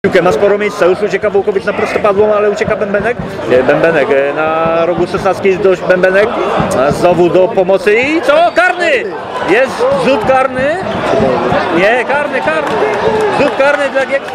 Piłkę ma sporo miejsca, już ucieka Wołkowiec na prostopadłą, ale ucieka Bębenek. Bębenek na rogu 16, dość Bębenek. A znowu do pomocy i co? Karny! Jest rzut karny. Nie, karny. Rzut karny dla Gieksy.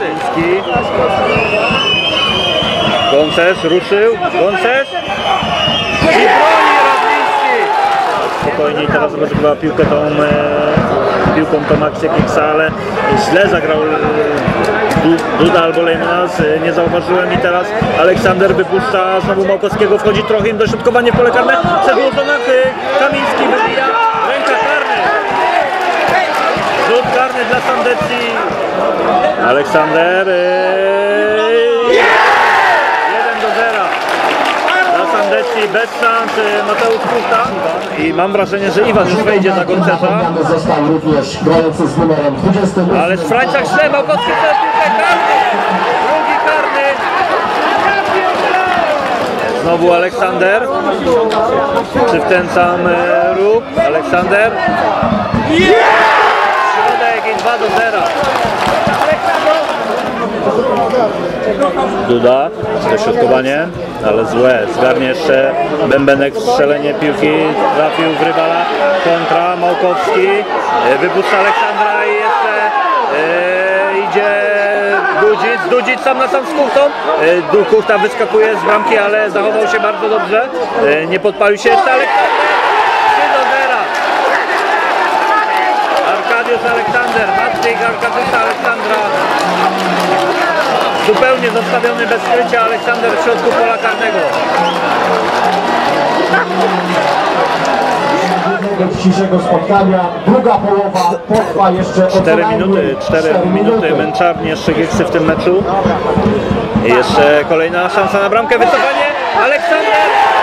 Gonces ruszył. Gonces. I broni Radliński. Spokojniej teraz rozgrywa piłkę piłką tą akcję Gieksa, ale źle zagrał Duda albo Lejmans, nie zauważyłem i teraz Aleksander wypuszcza znowu Małkowskiego, wchodzi trochę im dośrodkowanie w pole karne, przedłużona, Kamiński wybija, ręka karny. Rzut karny dla Sandecji. Aleksander 1-0. Dla Sandecji bez szans Mateusz Puchta. I mam wrażenie, że Iwan już wejdzie na Goncesa. Został również grający z numerem 20. Ale Szwajczak źle, Małkowski to piłkę karny. Drugi karny. Znowu Aleksander. Czy w ten sam ruch? Aleksander. Środek i 2-0. Duda, dośrodkowanie, ale złe, zgarnie jeszcze Bębenek, strzelenie piłki, trafił w rywala, kontra, Małkowski, wypuszcza Aleksandra i jeszcze idzie Dudzic sam na sam z Kuchtą. Kuchta wyskakuje z bramki, ale zachował się bardzo dobrze, nie podpalił się jeszcze Aleksander, 3-0. Arkadiusz Aleksander, Matryk Arkadiusza Aleksandra. Zupełnie zostawiony bez skrycia Aleksander w środku pola karnego. Dzisiejszego spotkania, druga połowa potrwa jeszcze 4 minuty męczarni jeszcze Gieksy w tym meczu. I jeszcze kolejna szansa na bramkę, wycofanie, Aleksander!